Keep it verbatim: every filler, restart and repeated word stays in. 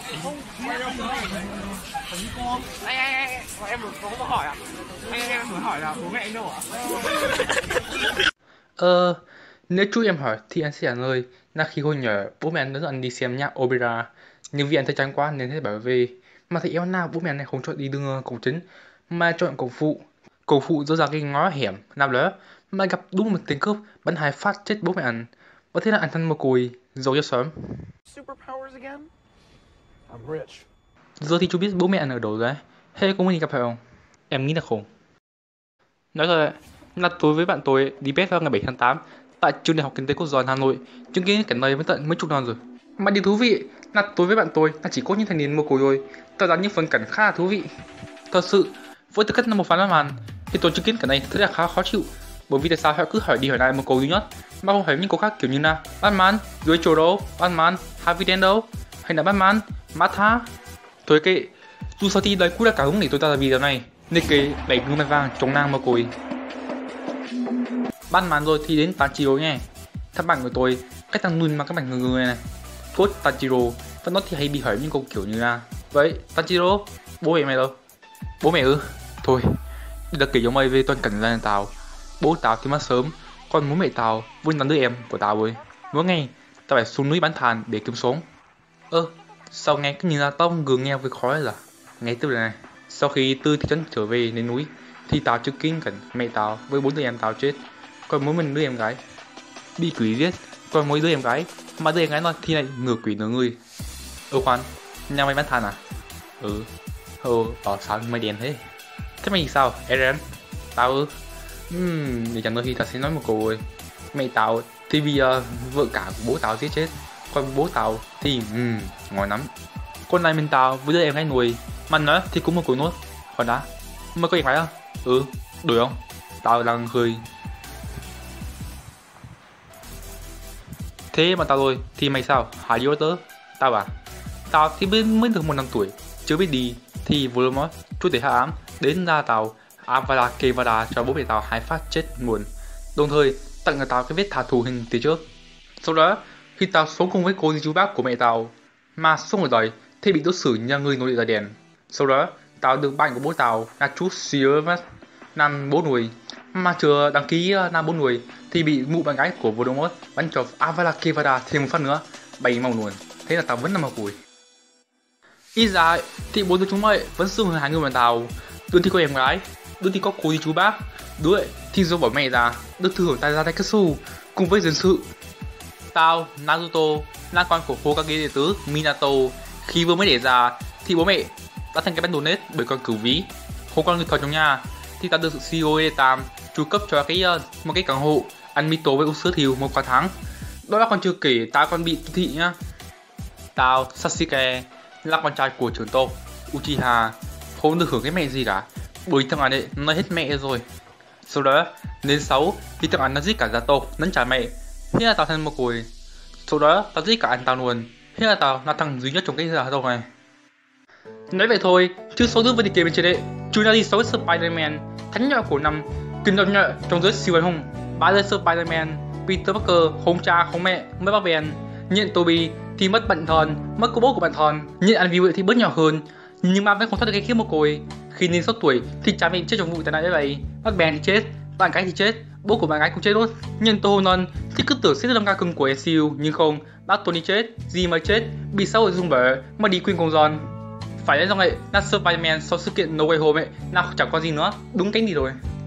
anh anh anh em có câu hỏi ạ. Anh em muốn hỏi là bố mẹ anh đâu ạ? Ờ, nếu chú em hỏi thì anh sẽ trả lời là khi hồi nhỏ bố mẹ anh dẫn anh đi xem nhạc opera, nhưng vì anh thấy chán quá nên sẽ bảo về. Mà thấy eo nào bố mẹ này không cho đi đường cổng chính mà chọn cổng phụ. Cổng phụ rơi ra cái ngõ hẻm nào đó mà gặp đúng một tên cướp bắn hai phát chết bố mẹ anh. Và thế là anh thân một cùi rồi cho sớm. Superpowers again? I'm rich. Giờ thì chú biết bố mẹ anh ở đâu rồi. Hay có muốn đi gặp phải không? Em nghĩ là không. Nói rồi, là tôi với bạn tôi đi bếp vào ngày bảy tháng tám tại trường đại học kinh tế quốc dân Hà Nội, chứng kiến cảnh này với tận mấy chục năm rồi. Mà điều thú vị là tôi với bạn tôi là chỉ có những thanh niên mồ côi thôi, tạo ra những phân cảnh khá là thú vị. Thật sự, với tư cách là một fan Batman thì tôi chứng kiến cảnh này thật là khá khó chịu, bởi vì tại sao họ cứ hỏi đi hỏi lại một câu duy nhất mà không hỏi những câu khác kiểu như là Batman, dưới chỗ đâu, Batman, Harvey Dent đâu, hay là Batman, Martha. Thôi kệ, dù sao thì đấy cũng là cả hứng để tôi tạo ra video này, nên kệ đẩy gương mặt vàng chống nàng mồ côi. Batman rồi thì đến Tanjiro nhé. Các bạn của tôi cách tăng nuôi mà các bạn người người này. Cốt Tanjiro, và nó thì hay bị hỏi những câu kiểu như là vậy Tanjiro, bố mẹ mày đâu? Bố mẹ ư? Thôi, đây là kể cho mày về toàn cảnh gia đình tao. Bố tao thì mất sớm, còn bố mẹ tao vẫn là đứa em của tao ơi. Mỗi ngày tao phải xuống núi bán than để kiếm sống. Ơ, sao nghe cứ như là tao gường nghe với khói là. Nghe tiếp này. Sau khi từ thị trấn trở về đến núi thì tao chứng kiến cảnh mẹ tao với bốn đứa em tao chết, còn mỗi mình đứa em gái bị quỷ giết, còn mỗi đứa em gái mà đứa em gái nó thì lại ngửa quỷ nửa người. Ơ khoan, nhà mày bán than à? Ừ. Ồ, bảo sao mày đèn thế? Thế mày sao, Eren? Tao ư? Ừm, để chẳng nữa thì tao sẽ nói một câu rồi. Mẹ tao thì vì uh, vợ cả của bố tao giết chết, còn bố tao thì ừm, ngon lắm. Con này mình tao với đứa em gái nuôi, mà nói thì cũng một cuộc nốt. Còn đã, mày có em gái không? Ừ, đuổi không? Tao đang hơi. Thế mà tao rồi, thì mày sao? Hả yêu tớ? Tao à? Tao thì mới, mới được một năm tuổi, chưa biết đi, thì Voldemort, chúa tể hạ ám, đến ra tao Avada Kedavra cho bố mẹ tao hai phát chết nguồn, đồng thời tặng cho tao cái vết thà thù hình từ trước. Sau đó, khi tao sống cùng với cô dì chú bác của mẹ tao, mà sống ở đời thì bị đối xử như người nội địa đèn. Sau đó, tao được bạn của bố tao là chú Sirius năm bố nuôi, mà chưa đăng ký năm bố nuôi thì bị mụ bạn gái của Voldemort bắn cho Avada Kedavra thêm một phát nữa, bay màu luôn. Thế là tao vẫn nằm ở củi. Ít ra thì bố đứa chúng mày vẫn xưng hai người mà tao. Đứa thì có em gái, đứa thì có cô đi chú bác, đứa thì do bỏ mẹ ra, đứa thừa tay ra tay Katsu cùng với dân sự. Tao, Naruto, là con của Hokage đệ tứ Minato, khi vừa mới đẻ ra thì bố mẹ đã thành cái bánh donate bởi con cửu ví. Không còn người thợ trong nhà thì tao được sự xê e ô Tam chu cấp cho cái uh, một cái căn hộ ăn mito với uống sữa thiều một cả tháng. Đó là còn chưa kể tao còn bị thị nhá. Tao, Sasuke, là con trai của trưởng tộc Uchiha, không được hưởng cái mẹ gì cả, bởi thằng anh ấy nó hết mẹ rồi. Sau đó đến sáu thì thằng anh nó giết cả gia tộc lẫn cha mẹ, thế là tao thành một cùi. Sau đó tao giết cả anh tao luôn, thế là tao là thằng duy nhất trong cái gia tộc này. Nói vậy thôi, chứ số đứa với đi kề bên trên đấy, chúng ta đi sáu Spider-Man, thánh nhỏ của năm, kinh độc nhợ trong giới siêu anh hùng, ba đứa Spider-Man, Peter Parker không cha không mẹ mới bác bèn, nhận Toby thì mất bạn thân, mất cô bố của bạn thân, nhận Andrew thì bớt nhỏ hơn, nhưng mà vẫn không thoát được cái khiếp một cồi. Khi lên sáu tuổi thì cha mẹ chết trong vụ tai nạn như vậy, bác bèn thì chết, bạn gái thì chết, bố của bạn gái cũng chết luôn. Nhân Tô Holland thì cứ tưởng sẽ là ca cưng của em xê u, nhưng không, bác Tony chết, gì mà chết, bị xã hội dùng bể mà đi quên công giòn. Phải đến do vậy, là Spider-Man sau sự kiện No Way Home ấy, nào chẳng có gì nữa, đúng cái gì rồi.